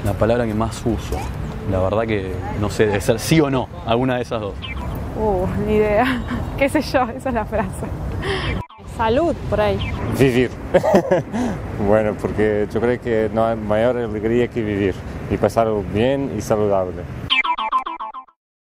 La palabra que más uso. La verdad que no sé, debe ser sí o no, alguna de esas dos. Ni idea. ¿Qué sé yo? Esa es la frase. Salud, por ahí. Vivir. Bueno, porque yo creo que no hay mayor alegría que vivir y pasarlo bien y saludable.